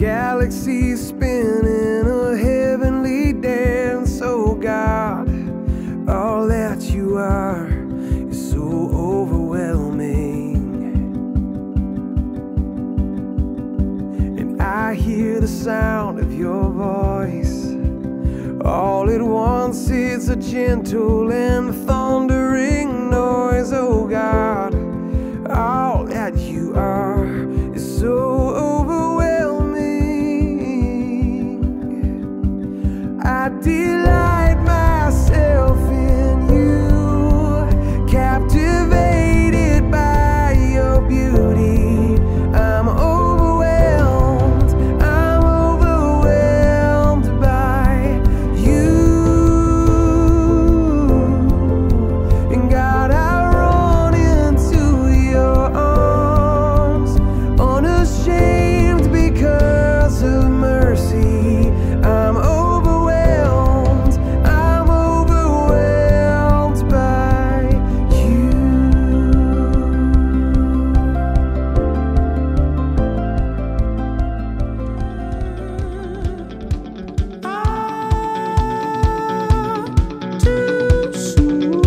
galaxies spinning a heavenly dance. Oh God, all that you are is so overwhelming. And I hear the sound of your voice. All at once it's a gentle and thundering noise. Oh God, all that you are is so overwhelming. I delight myself in you, captivated by your beauty. I'm overwhelmed by you. And God, I run into your arms, unashamed because of mercy. I'm overwhelmed by you. Too soon.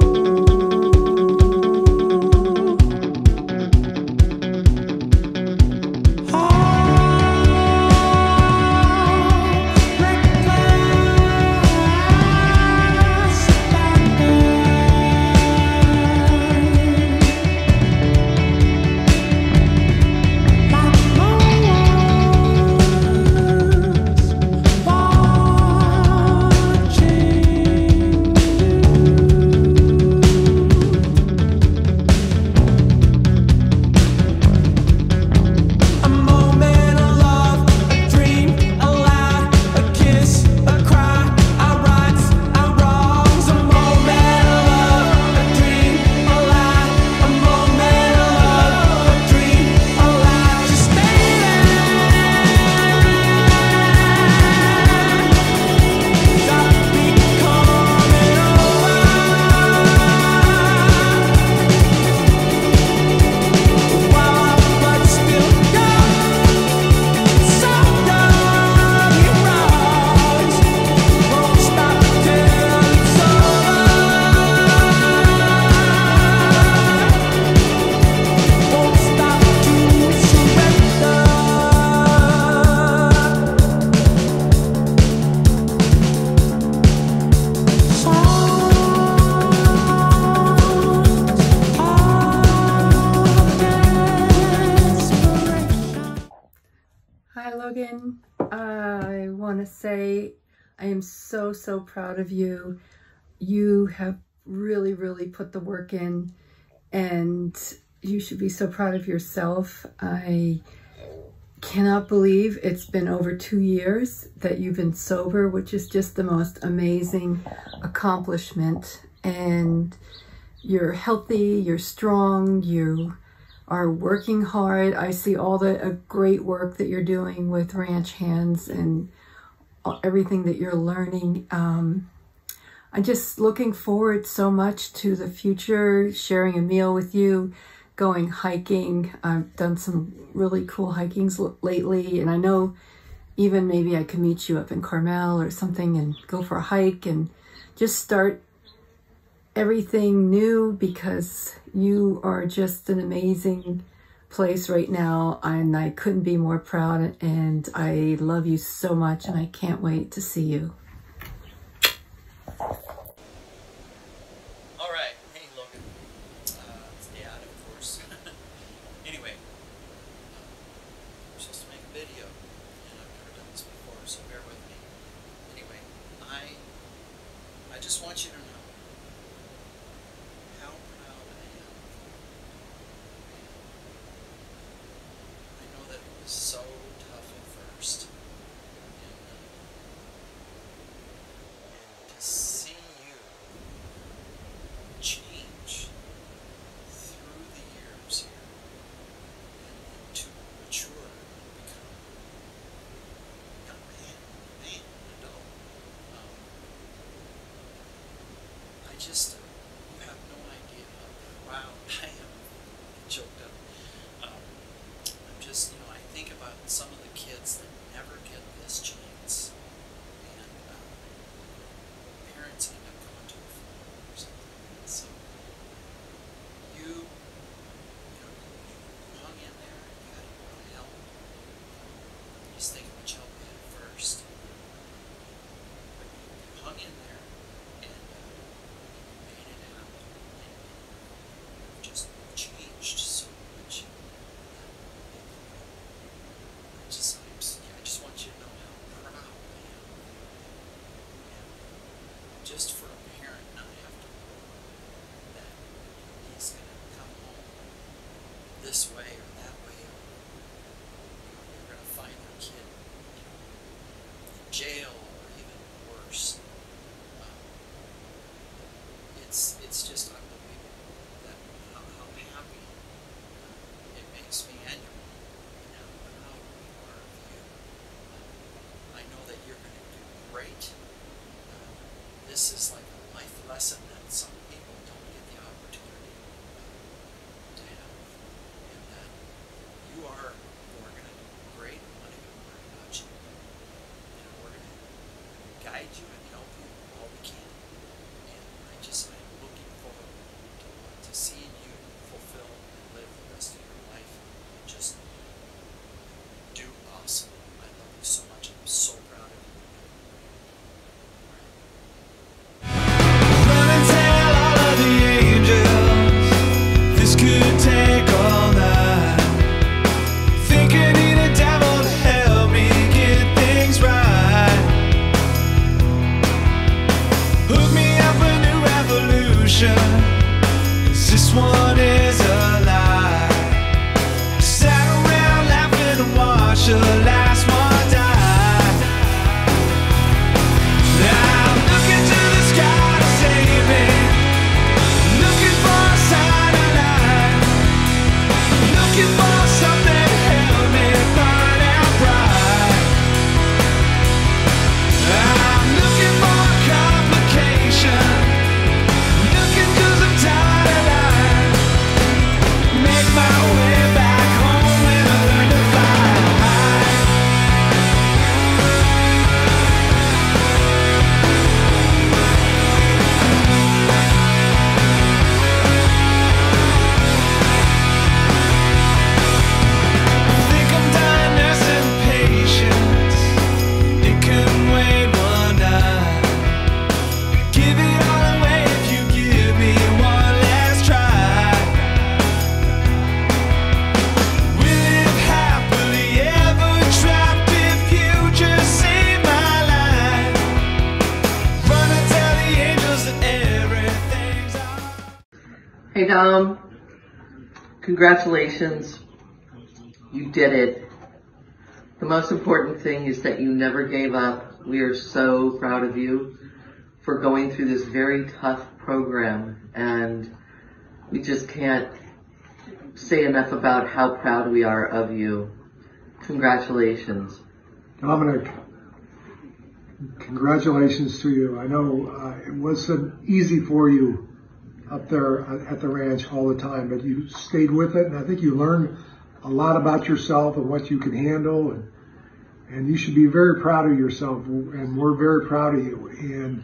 Hi Logan, I want to say I am so proud of you. You have really put the work in, and you should be so proud of yourself. I cannot believe it's been over 2 years that you've been sober, which is just the most amazing accomplishment. And you're healthy, you're strong, you are working hard. I see all the great work that you're doing with Ranch Hands and everything that you're learning. I'm just looking forward so much to the future, sharing a meal with you, going hiking. I've done some really cool hikings lately, and I know even maybe I could meet you up in Carmel or something and go for a hike and just start everything new, because you are just an amazing place right now, and I couldn't be more proud, and I love you so much, and I can't wait to see you. All right, hey Logan, it's Dad, of course. Anyway, we're supposed to make a video, and I've never done this before, so bear with me. Anyway, I just want you to know how proud I am. I know that it was so tough at first, and to see you change through the years here, and to mature and become a man, an adult. You have no idea how proud I am. Choked up. I'm just, I think about some of the kids that great. This is like a life lesson that some people don't get the opportunity to have. And that you are, we're going to do great. We want to worry about you. And we're going to guide you and help you all we can. And I'm looking forward to seeing you fulfill and live the rest of your life and just do awesome. I love you so much. I'm so proud of you. Run and tell all of the angels this could take all night. Think I need a devil to help me get things right. Hook me up a new revolution, 'cause this one is a lie. Sat around laughing and watched the last one die. Now I'm looking to the sky to save me, looking for a sign of light, looking for something to help me burn out bright. I'm looking for a complication, looking 'cause I'm tired of lying. Make my way back home when I learn to fly. Think I'm done nursing patience, it couldn't wait one night. Give it all away if you give me one last try. We live happily ever trapped if you just save my life. Run and tell the angels that everything's alright. Hey Dom, congratulations. You did it. The most important thing is that you never gave up. We are so proud of you for going through this very tough program, and we just can't say enough about how proud we are of you. Congratulations. Dominic, congratulations to you. I know it wasn't easy for you up there at the ranch all the time, but you stayed with it, and I think you learned a lot about yourself and what you can handle, and you should be very proud of yourself, and we're very proud of you. And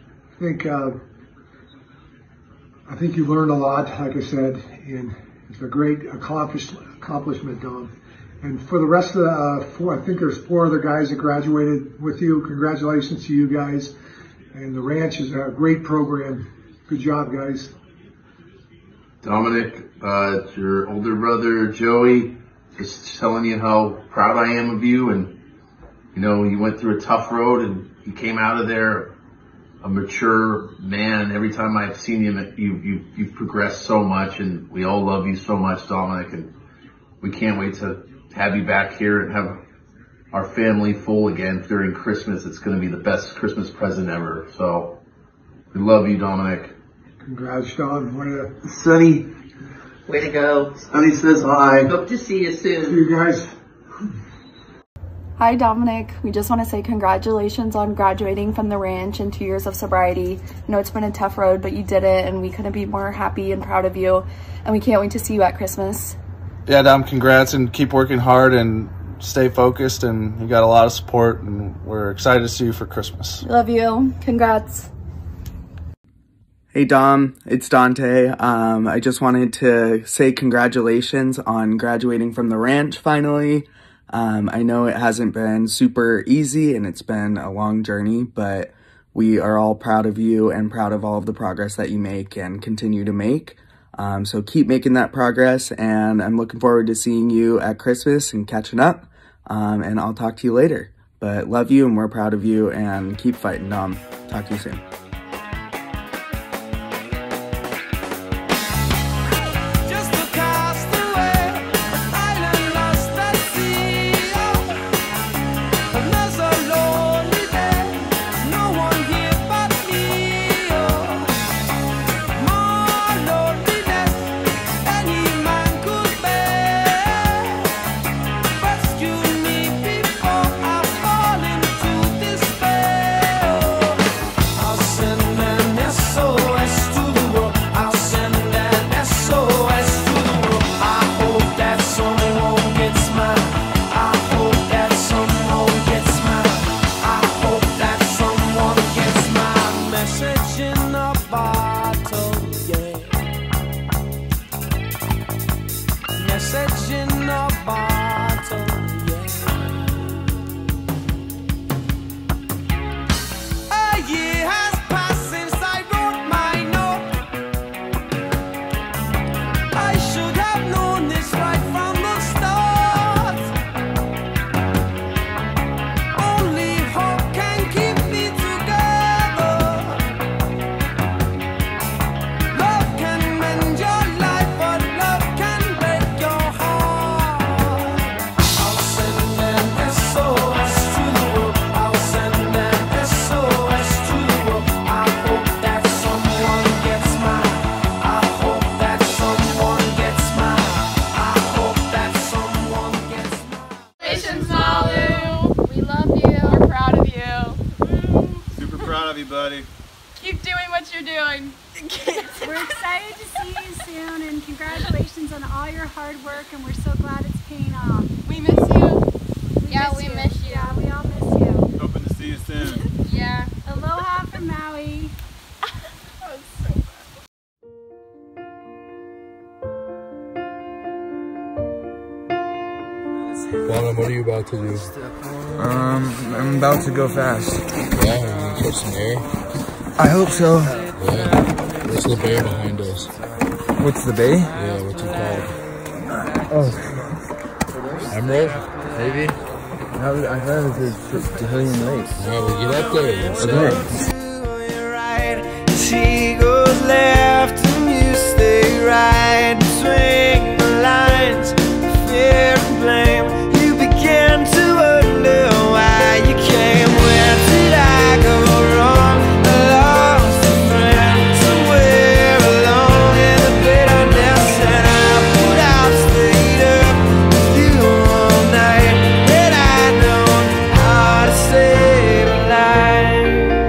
I think you learned a lot, like I said, and it's a great accomplishment, Dom. And for the rest of the I think there's 4 other guys that graduated with you. Congratulations to you guys. And the ranch is a great program. Good job, guys. Dominic, it's your older brother, Joey, just telling you how proud I am of you. And, you know, you went through a tough road and you came out of there a mature man. Every time I've seen you, you've progressed so much, and we all love you so much, Dominic. And we can't wait to have you back here and have our family full again during Christmas. It's going to be the best Christmas present ever. So we love you, Dominic. Congrats, Don. Sonny. Way to go. Sonny says hi. Hope to see you soon. See you guys. Hi Dominic, we just want to say congratulations on graduating from the ranch and 2 years of sobriety. I know it's been a tough road, but you did it, and we couldn't be more happy and proud of you, and we can't wait to see you at Christmas. Yeah, Dom, congrats, and keep working hard and stay focused, and you got a lot of support, and we're excited to see you for Christmas. Love you. Congrats. Hey Dom, it's Dante. I just wanted to say congratulations on graduating from the ranch finally. I know it hasn't been super easy and it's been a long journey, but we are all proud of you and proud of all of the progress that you make and continue to make. So keep making that progress, and I'm looking forward to seeing you at Christmas and catching up. And I'll talk to you later. But love you, and we're proud of you, and keep fighting, Dom. Talk to you soon. Rescue me before I fall into despair. love you, buddy. Keep doing what you're doing. We're excited to see you soon, and congratulations on all your hard work, and we're so glad it's paying off. We miss you. We miss you. Yeah, we all miss you. Hoping to see you soon. Yeah. Aloha from Maui. Bonham, what are you about to do? I'm about to go fast. Yeah, you gonna catch some air? I hope so. Yeah. What's the bay behind us? What's the bay? Yeah, what's it called? Oh. Emerald? Maybe? I thought it was Tahillian Lake. Yeah, we get up there. Okay. She goes left and you stay right between the lines of fear and blame. You begin to wonder why you came. Where did I go wrong? I lost a friend somewhere alone in the bitterness, and I would have stayed up with you all night had I known how to save a life.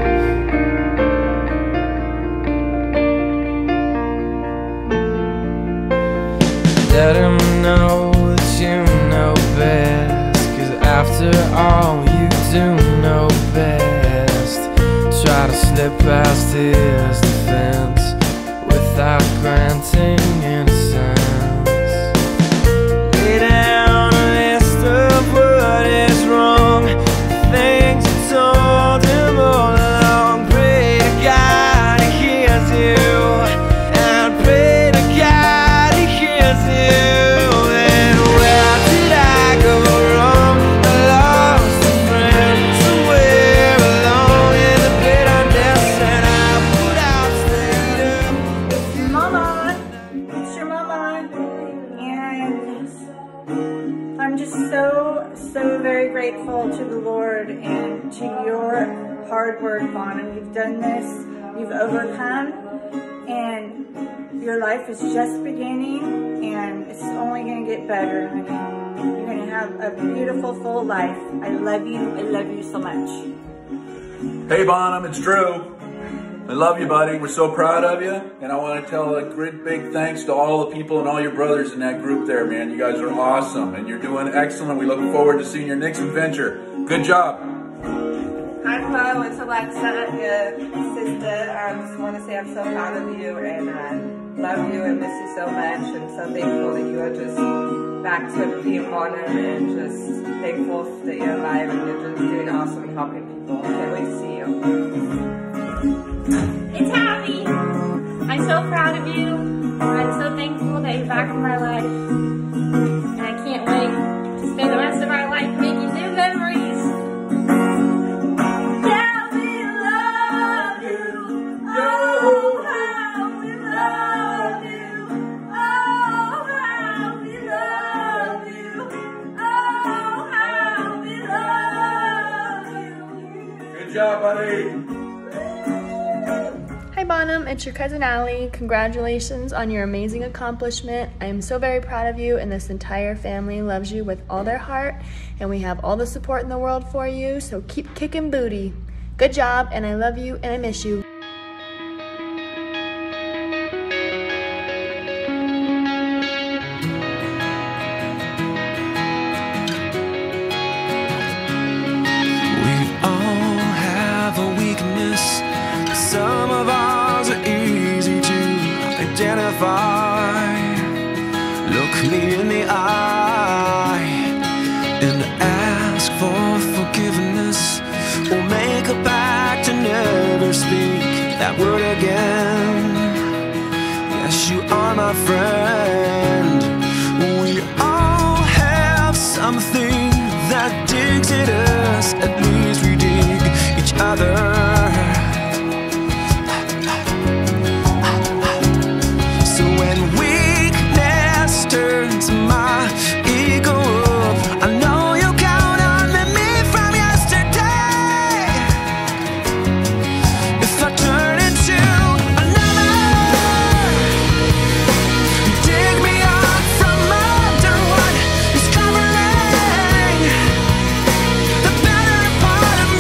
Let him know that you know best, 'cause after all you do know best. Try to slip past his defense without granting innocence. Lay down a list of what is wrong, the things you told him all along. Pray to God he hears you, and pray to God he hears you. And where did I go wrong? I lost a friend somewhere alone in the bitterness, and I would have stayed up with you. Mama, it's your mama, and I'm just so very grateful to the Lord and to your hard work, Bonham. You've done this, you've overcome, and your life is just beginning, and it's only going to get better, honey. You're going to have a beautiful, full life. I love you so much. Hey Bonham, it's Drew. I love you, buddy. We're so proud of you. And I want to tell a great big thanks to all the people and all your brothers in that group there, man. You guys are awesome and you're doing excellent. We look forward to seeing your next adventure. Good job. Hi, Chloe. It's Alexa, your sister. I just want to say I'm so proud of you and I love you and miss you so much. I'm so thankful that you are just back to being Bonham and just thankful that you're alive and you're just doing awesome and helping people. Can't wait to see you. It's Abby. I'm so proud of you. I'm so thankful that you're back in my life. And I can't wait to spend the rest of our life making new memories. Yeah, we love you. Oh, how we love you. Oh, how we love you. Oh, how we love you. Good job, buddy. Hi Bonham, it's your cousin Allie. Congratulations on your amazing accomplishment. I am so very proud of you, and this entire family loves you with all their heart, and we have all the support in the world for you, so keep kicking booty. Good job, and I love you and I miss you. Some of ours are easy to identify. Look me in the eye and ask for forgiveness, or make a pact to never speak that word again. Yes, you are my friend. We all have something that digs at us. At least we dig each other. Turns my ego up. I know you count on me from yesterday. If I turn into another, dig me up from under what is covering the better part of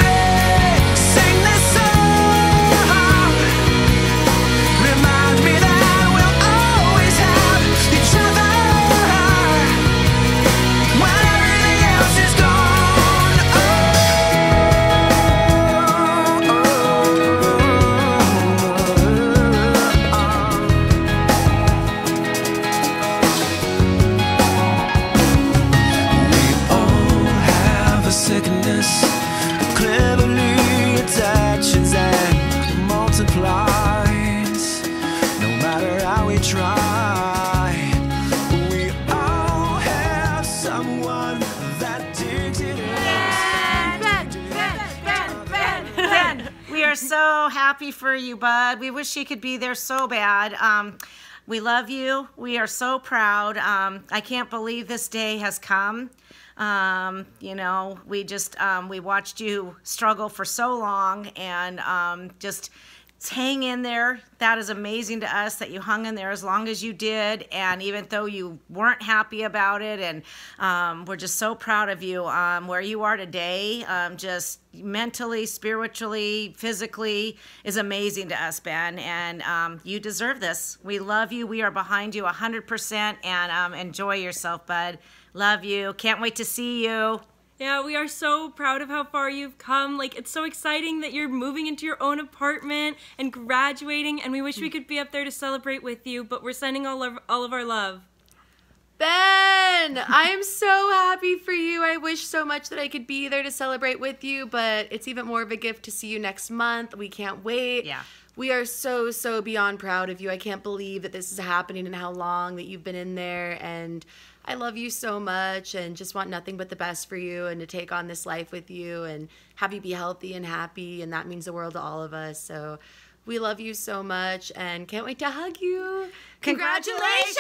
are so happy for you, bud. We wish you could be there so bad. We love you. We are so proud. I can't believe this day has come. You know, we watched you struggle for so long, and just hang in there. That is amazing to us that you hung in there as long as you did, and even though you weren't happy about it, and we're just so proud of you where you are today. Just mentally, spiritually, physically is amazing to us, Ben, and you deserve this. We love you. We are behind you 100%, and enjoy yourself, bud. Love you. Can't wait to see you. Yeah, we are so proud of how far you've come. Like, it's so exciting that you're moving into your own apartment and graduating, and we wish we could be up there to celebrate with you, but we're sending all of our love. Ben, I am so happy for you. I wish so much that I could be there to celebrate with you, but it's even more of a gift to see you next month. We can't wait. Yeah. We are so, so beyond proud of you. I can't believe that this is happening and how long that you've been in there, and I love you so much and just want nothing but the best for you and to take on this life with you and have you be healthy and happy, and that means the world to all of us. So we love you so much and can't wait to hug you. Congratulations!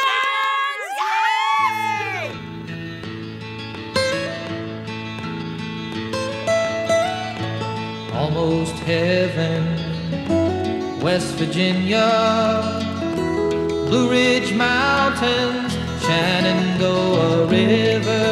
Yay! Almost heaven, West Virginia, Blue Ridge Mountains, Shenandoah River.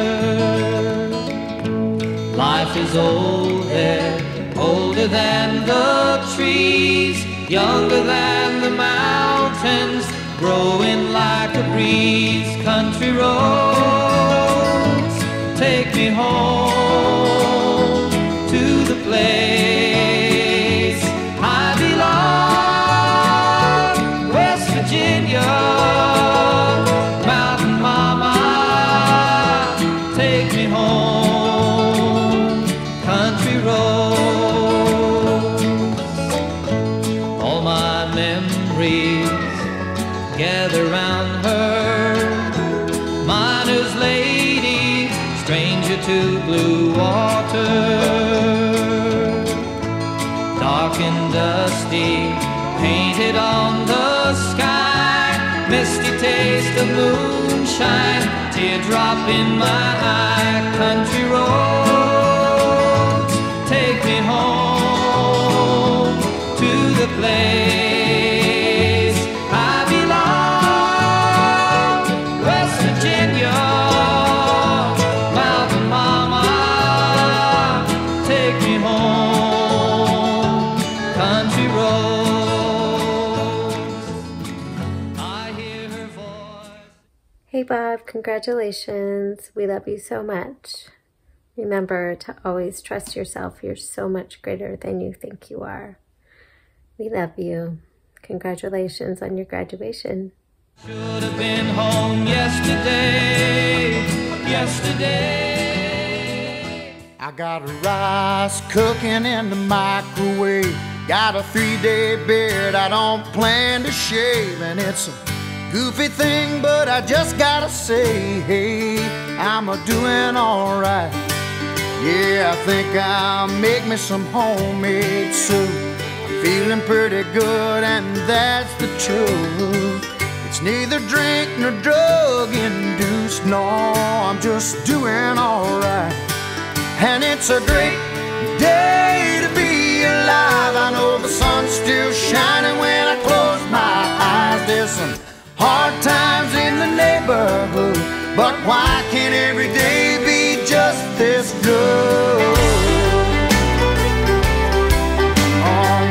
Life is old there, older than the trees, younger than the mountains, growing like a breeze. Country roads, take me home to the place I belong, West Virginia. Gather round her, miner's lady, stranger to blue water. Dark and dusty, painted on the sky, misty taste of moonshine, teardrop in my eye. Country roads, take me home to the place Hey Bob, congratulations. We love you so much. Remember to always trust yourself. You're so much greater than you think you are. We love you. Congratulations on your graduation. Should have been home yesterday. I got rice cooking in the microwave. Got a 3-day beard I don't plan to shave, and it's a goofy thing, but I just gotta say, hey, I'm a-doing alright. Yeah, I think I'll make me some homemade soup. I'm feeling pretty good, and that's the truth. It's neither drink nor drug induced, no, I'm just doing alright. And it's a great day to be alive. I know the sun's still shining when I close my eyes. There's some hard times in the neighborhood, but why can't every day be just this good? Oh,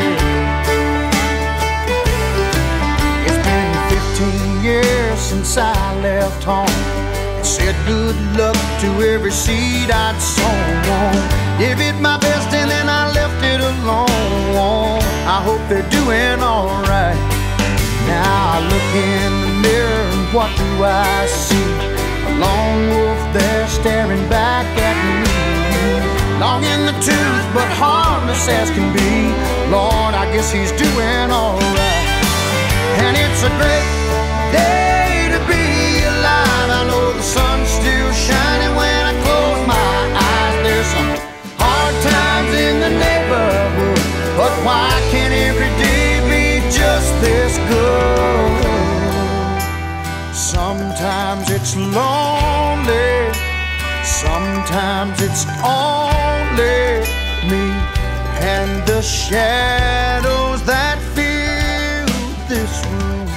yeah. It's been 15 years since I left home. I said good luck to every seed I'd sown. Gave it my best and then I left it alone. I hope they're doing alright. Now I look in the mirror and what do I see? A lone wolf there staring back at me. Long in the tooth but harmless as can be. Lord, I guess he's doing alright. And it's a great day to be alive. I know the sun's still shining when I close my eyes. There's some hard times in the neighborhood, but Why can't every day be just this good? Sometimes it's lonely, sometimes it's only me and the shadows that fill this room.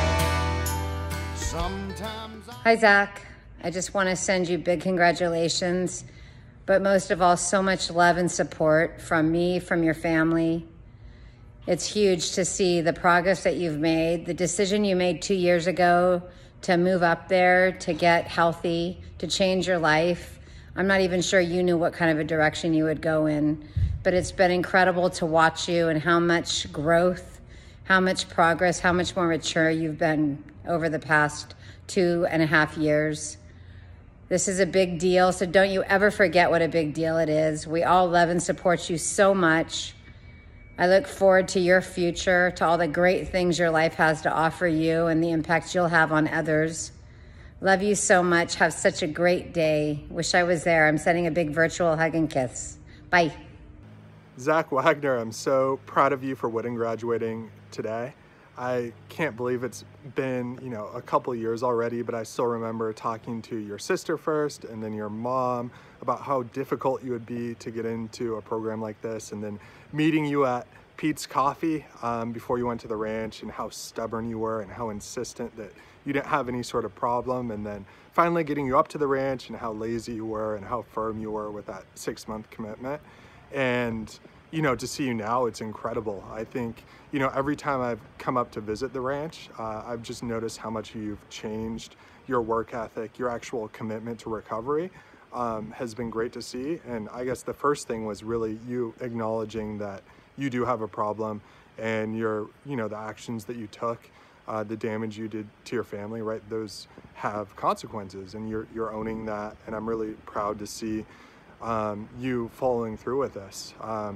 Sometimes Hi, Zach. I just want to send you big congratulations, but most of all, so much love and support from me, from your family. It's huge to see the progress that you've made, the decision you made 2 years ago to move up there, to get healthy, to change your life. I'm not even sure you knew what kind of a direction you would go in, but it's been incredible to watch you and how much growth, how much progress, how much more mature you've been over the past 2.5 years. This is a big deal, so don't you ever forget what a big deal it is. We all love and support you so much. I look forward to your future, to all the great things your life has to offer you and the impact you'll have on others. Love you so much. Have such a great day. Wish I was there. I'm sending a big virtual hug and kiss. Bye. Zach Wagner, I'm so proud of you for winning graduating today. I can't believe it's been, a couple years already, but I still remember talking to your sister first and then your mom about how difficult you would be to get into a program like this, and then meeting you at Pete's Coffee before you went to the ranch, and how stubborn you were and how insistent that you didn't have any sort of problem, and then finally getting you up to the ranch and how lazy you were and how firm you were with that 6-month commitment. And to see you now, it's incredible. I think, every time I've come up to visit the ranch, I've just noticed how much you've changed. Your work ethic, your actual commitment to recovery has been great to see. And I guess the first thing was really you acknowledging that you do have a problem, and the actions that you took, the damage you did to your family, right? Those have consequences, and you're owning that. And I'm really proud to see you following through with this.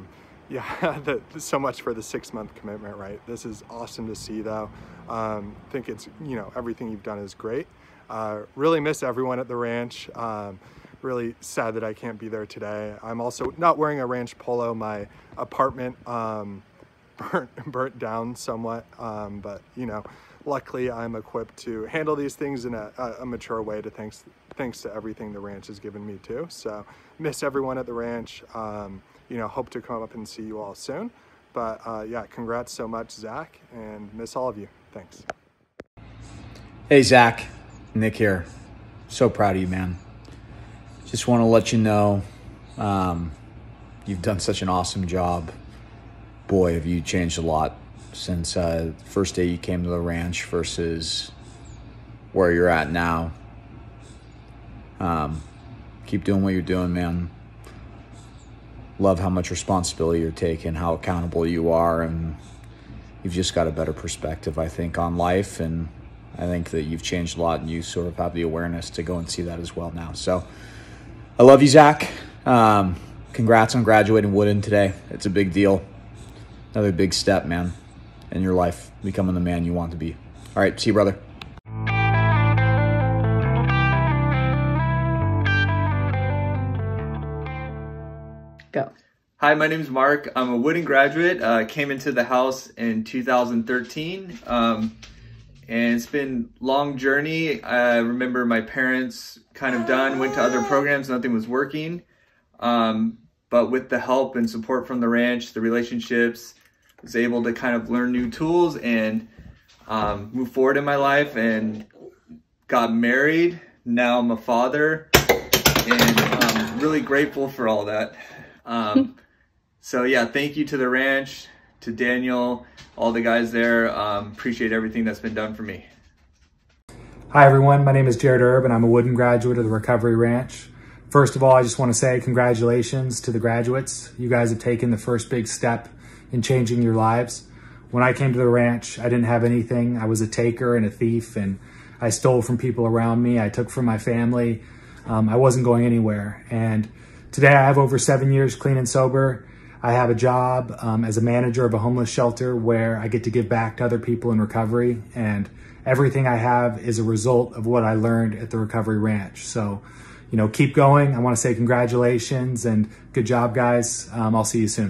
So much for the 6-month commitment, right? This is awesome to see, though. I think it's, everything you've done is great. Really miss everyone at the ranch. Really sad that I can't be there today. I'm also not wearing a ranch polo. My apartment burnt down somewhat, but luckily I'm equipped to handle these things in a mature way, thanks to everything the ranch has given me too. So miss everyone at the ranch. Hope to come up and see you all soon. But yeah, congrats so much, Zach, and miss all of you. Thanks. Hey, Zach. Nick here. So proud of you, man. Just want to let you know you've done such an awesome job. Boy, have you changed a lot since the first day you came to the ranch versus where you're at now. Keep doing what you're doing, man. Love how much responsibility you're taking, how accountable you are, and you've just got a better perspective, I think, on life. And I think that you've changed a lot, and you sort of have the awareness to go and see that as well now. So I love you, Zach. Congrats on graduating Woodin today. It's a big deal. Another big step, man, in your life, becoming the man you want to be. All right, see you, brother. Go. Hi, my name is Mark. I'm a Woodin graduate. Came into the house in 2013. And it's been a long journey. I remember my parents kind of done, went to other programs, nothing was working. But with the help and support from the ranch, the relationships, I was able to kind of learn new tools and move forward in my life, and got married. Now I'm a father, and I'm really grateful for all that. So yeah, thank you to the ranch, to Daniel, all the guys there. Appreciate everything that's been done for me. Hi everyone, my name is Jared Erb and I'm a Woodin graduate of the Recovery Ranch. First of all, I just want to say congratulations to the graduates. You guys have taken the first big step in changing your lives. When I came to the ranch, I didn't have anything. I was a taker and a thief, and I stole from people around me. I took from my family. I wasn't going anywhere. And today I have over 7 years clean and sober. I have a job as a manager of a homeless shelter where I get to give back to other people in recovery, and everything I have is a result of what I learned at the Recovery Ranch. So, keep going. I want to say congratulations and good job, guys. I'll see you soon.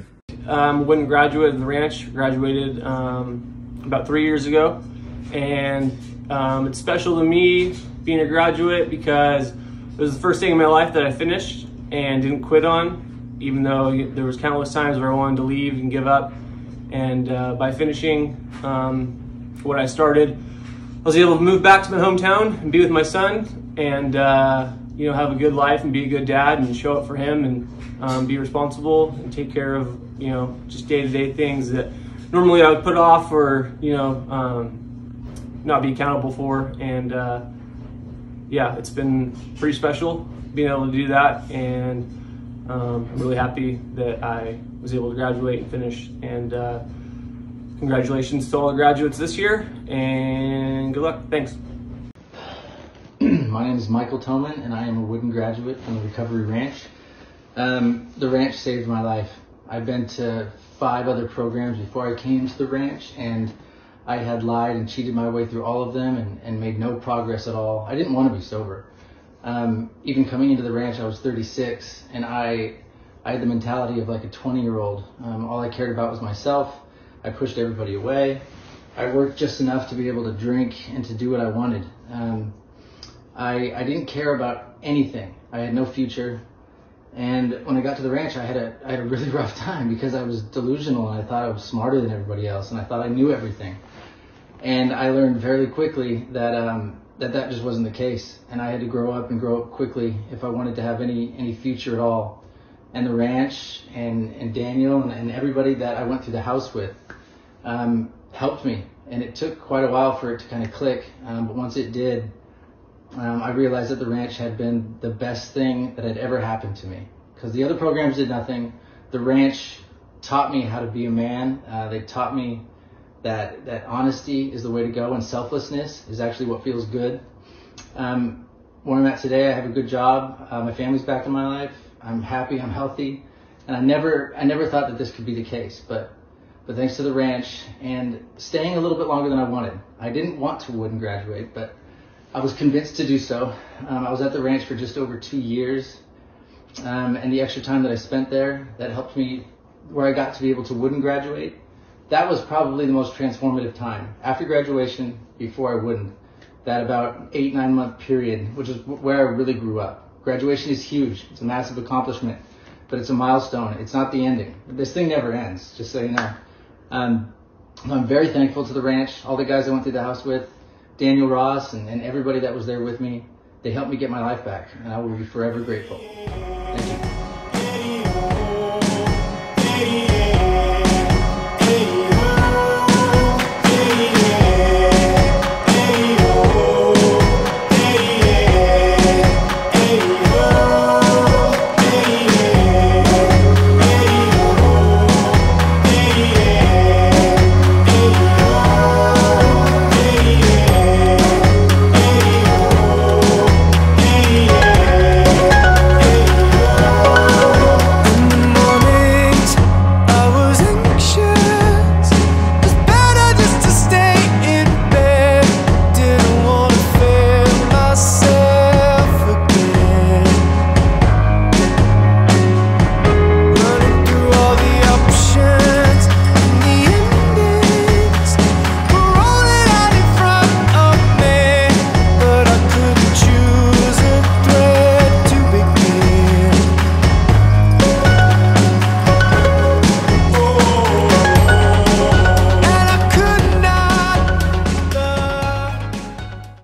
Wooden graduate of the ranch, graduated about 3 years ago. And it's special to me being a graduate because it was the first thing in my life that I finished and didn't quit on, even though there was countless times where I wanted to leave and give up. And by finishing what I started, I was able to move back to my hometown and be with my son and you know, have a good life and be a good dad and show up for him and be responsible and take care of, you know, just day-to-day things that normally I would put off or, you know, not be accountable for. And yeah, it's been pretty special being able to do that, and I'm really happy that I was able to graduate and finish. And congratulations to all the graduates this year, and good luck. Thanks. My name is Michael Toman, and I am a Wooden graduate from the Recovery Ranch. The ranch saved my life. I've been to 5 other programs before I came to the ranch, and I had lied and cheated my way through all of them and made no progress at all. I didn't want to be sober. Even coming into the ranch, I was 36, and I had the mentality of like a 20-year-old. All I cared about was myself. I pushed everybody away. I worked just enough to be able to drink and to do what I wanted. I didn't care about anything. I had no future. And when I got to the ranch, I had a really rough time because I was delusional and I thought I was smarter than everybody else and I thought I knew everything. And I learned fairly quickly that that just wasn't the case. And I had to grow up quickly if I wanted to have any future at all. And the ranch and Daniel and everybody that I went through the house with helped me. And it took quite a while for it to kind of click. But once it did, I realized that the ranch had been the best thing that had ever happened to me. Because the other programs did nothing. The ranch taught me how to be a man. They taught me that honesty is the way to go and selflessness is actually what feels good. Where I'm at today, I have a good job. My family's back in my life. I'm happy, I'm healthy. And I never thought that this could be the case, but thanks to the ranch and staying a little bit longer than I wanted. I didn't want to Wooden graduate, but I was convinced to do so. I was at the ranch for just over 2 years. And the extra time that I spent there, that helped me where I got to be able to Wooden graduate. That was probably the most transformative time. After graduation, before I Wooden, that about 8-9 month period, which is where I really grew up. Graduation is huge. It's a massive accomplishment, but it's a milestone. It's not the ending. This thing never ends, just so you know. I'm very thankful to the ranch, all the guys I went through the house with, Daniel Ross and everybody that was there with me. They helped me get my life back, and I will be forever grateful.